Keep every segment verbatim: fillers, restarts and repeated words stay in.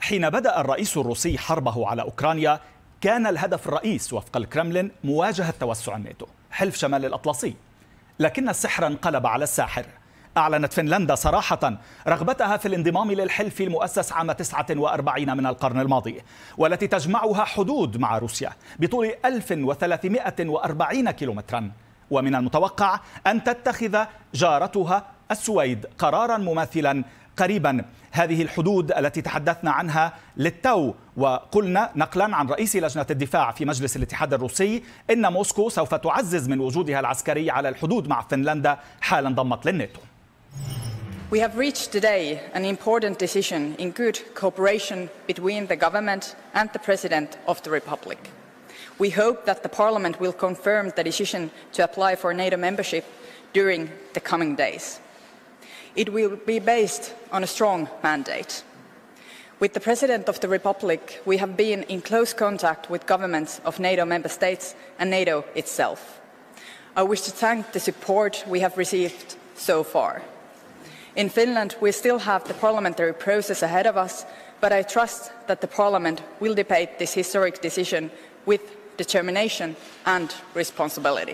حين بدأ الرئيس الروسي حربه على أوكرانيا كان الهدف الرئيس وفق الكرملين مواجهة توسع الناتو حلف شمال الأطلسي، لكن السحر انقلب على الساحر. أعلنت فنلندا صراحة رغبتها في الانضمام للحلف المؤسس عام تسعة وأربعين من القرن الماضي، والتي تجمعها حدود مع روسيا بطول ألف وثلاثمائة وأربعين كيلومترا. ومن المتوقع أن تتخذ جارتها السويد قرارا مماثلا قريبا. هذه الحدود التي تحدثنا عنها للتو، وقلنا نقلا عن رئيس لجنة الدفاع في مجلس الاتحاد الروسي إن موسكو سوف تعزز من وجودها العسكري على الحدود مع فنلندا حال انضمت للناتو. We have reached today an important decision in good cooperation between the government and the President of the Republic. We hope that the Parliament will confirm the decision to apply for NATO membership during the coming days. It will be based on a strong mandate. With the President of the Republic, we have been in close contact with governments of NATO member states and NATO itself. I wish to thank the support we have received so far. In Finland, we still have the parliamentary process ahead of us, but I trust that the Parliament will debate this historic decision with determination and responsibility.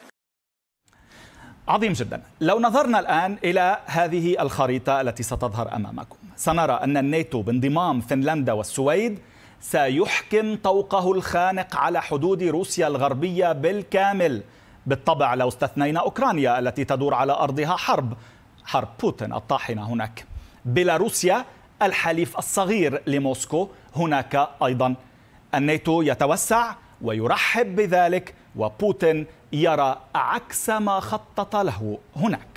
عظيم جدا. لو نظرنا الآن إلى هذه الخريطة التي ستظهر أمامكم، سنرى أن الناتو بانضمام فنلندا والسويد سيحكم طوقه الخانق على حدود روسيا الغربية بالكامل. بالطبع لو استثنينا أوكرانيا التي تدور على أرضها حرب حرب بوتين الطاحنة هناك. بيلاروسيا الحليف الصغير لموسكو هناك أيضا. الناتو يتوسع ويرحب بذلك، وبوتين يرى عكس ما خطط له هناك.